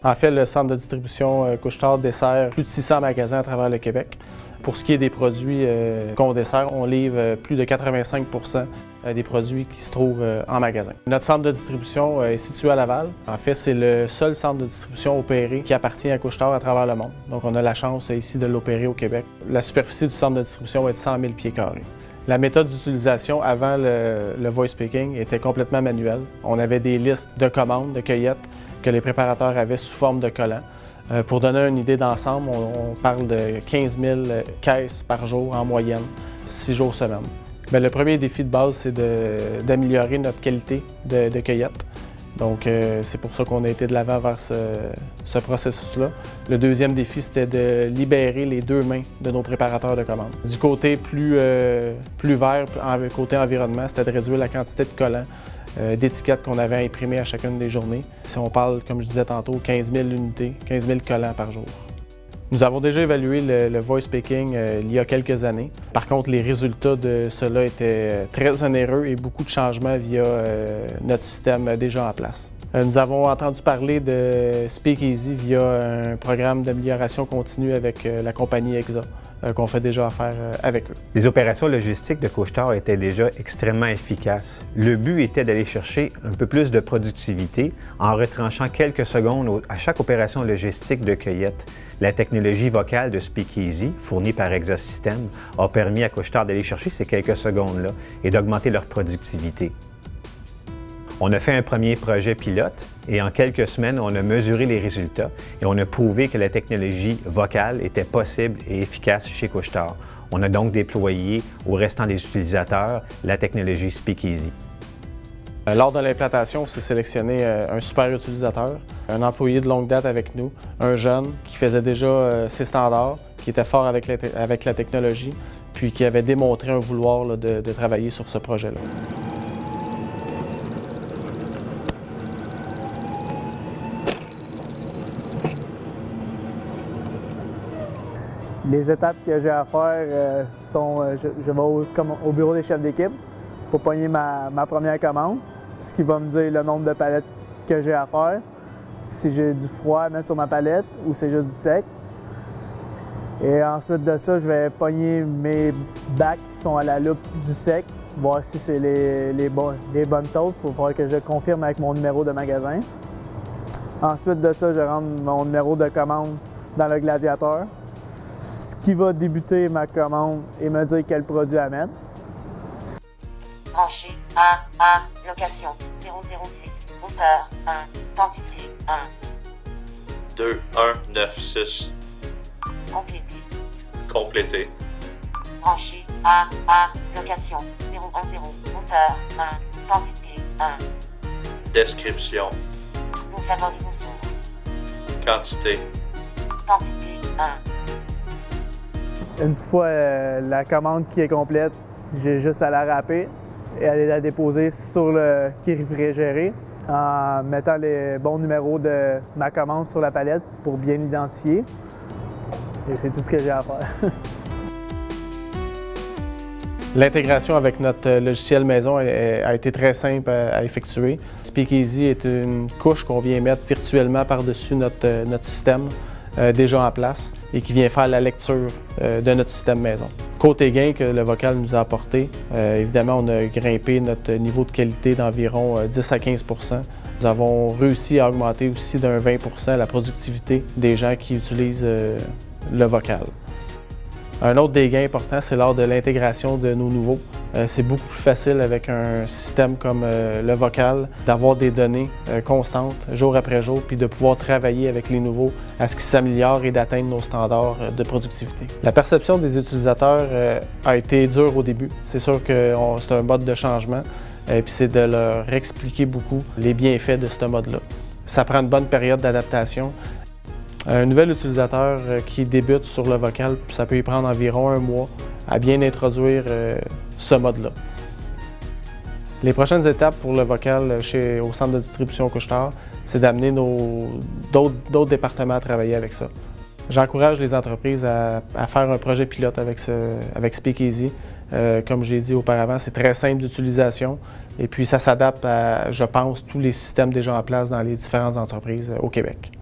En fait, le centre de distribution Couche-Tard dessert plus de 600 magasins à travers le Québec. Pour ce qui est des produits qu'on dessert, on livre plus de 85 % des produits qui se trouvent en magasin. Notre centre de distribution est situé à Laval. En fait, c'est le seul centre de distribution opéré qui appartient à Couche-Tard à travers le monde. Donc, on a la chance ici de l'opérer au Québec. La superficie du centre de distribution est de 100 000 pieds carrés. La méthode d'utilisation avant le voice picking était complètement manuelle. On avait des listes de commandes, de cueillettes que les préparateurs avaient sous forme de collants. Pour donner une idée d'ensemble, on parle de 15 000 caisses par jour en moyenne, 6 jours semaine. Bien, le premier défi de base, c'est d'améliorer notre qualité de cueillette. Donc, c'est pour ça qu'on a été de l'avant vers ce processus-là. Le deuxième défi, c'était de libérer les deux mains de nos préparateurs de commandes. Du côté plus vert, côté environnement, c'était de réduire la quantité de collants, d'étiquettes qu'on avait à imprimer à chacune des journées. Si on parle, comme je disais tantôt, 15 000 unités, 15 000 collants par jour. Nous avons déjà évalué le voice picking il y a quelques années. Par contre, les résultats de cela étaient très onéreux et beaucoup de changements via notre système déjà en place. Nous avons entendu parler de Speakeasy via un programme d'amélioration continue avec la compagnie EXA, qu'on fait déjà affaire avec eux. Les opérations logistiques de Couche-Tard étaient déjà extrêmement efficaces. Le but était d'aller chercher un peu plus de productivité en retranchant quelques secondes à chaque opération logistique de cueillette. La technologie vocale de Speakeasy, fournie par EXA Systems, a permis à Couche-Tard d'aller chercher ces quelques secondes-là et d'augmenter leur productivité. On a fait un premier projet pilote et en quelques semaines, on a mesuré les résultats et on a prouvé que la technologie vocale était possible et efficace chez Couche-Tard. On a donc déployé au restant des utilisateurs la technologie Speakeasy. Lors de l'implantation, on s'est sélectionné un super utilisateur, un employé de longue date avec nous, un jeune qui faisait déjà ses standards, qui était fort avec la technologie, puis qui avait démontré un vouloir là, de travailler sur ce projet-là. Les étapes que j'ai à faire sont, je vais au bureau des chefs d'équipe pour pogner ma première commande, ce qui va me dire le nombre de palettes que j'ai à faire, si j'ai du froid à mettre sur ma palette ou c'est juste du sec. Et ensuite de ça, je vais pogner mes bacs qui sont à la loupe du sec, voir si c'est les bonnes tôtes. Il faut falloir que je confirme avec mon numéro de magasin. Ensuite de ça, je rentre mon numéro de commande dans le gladiateur, ce qui va débuter ma commande et me dire quel produit à mettre. Branché location 006, hauteur 1, quantité 1. 2 1 9 6. Complété. Complété. Branché location 010, hauteur 1, quantité 1. Description. Nous favorisons source. Quantité. Quantité 1. Une fois la commande qui est complète, j'ai juste à la râper et aller la déposer sur le quai réfrigéré en mettant les bons numéros de ma commande sur la palette pour bien l'identifier. Et c'est tout ce que j'ai à faire. L'intégration avec notre logiciel maison a été très simple à effectuer. Speakeasy est une couche qu'on vient mettre virtuellement par-dessus notre système déjà en place et qui vient faire la lecture de notre système maison. Côté gain que le vocal nous a apporté, évidemment, on a grimpé notre niveau de qualité d'environ 10 à 15 %. Nous avons réussi à augmenter aussi d'un 20 % la productivité des gens qui utilisent le vocal. Un autre des gains importants, c'est lors de l'intégration de nos nouveaux. C'est beaucoup plus facile avec un système comme le vocal d'avoir des données constantes jour après jour puis de pouvoir travailler avec les nouveaux à ce qu'ils s'améliorent et d'atteindre nos standards de productivité. La perception des utilisateurs a été dure au début. C'est sûr que c'est un mode de changement et puis c'est de leur expliquer beaucoup les bienfaits de ce mode-là. Ça prend une bonne période d'adaptation. Un nouvel utilisateur qui débute sur le vocal, ça peut y prendre environ un mois à bien introduire ce mode-là. Les prochaines étapes pour le vocal au centre de distribution Couche-Tard, c'est d'amener d'autres départements à travailler avec ça. J'encourage les entreprises à faire un projet pilote avec Speakeasy. Comme j'ai dit auparavant, c'est très simple d'utilisation et puis ça s'adapte à, je pense, tous les systèmes déjà en place dans les différentes entreprises au Québec.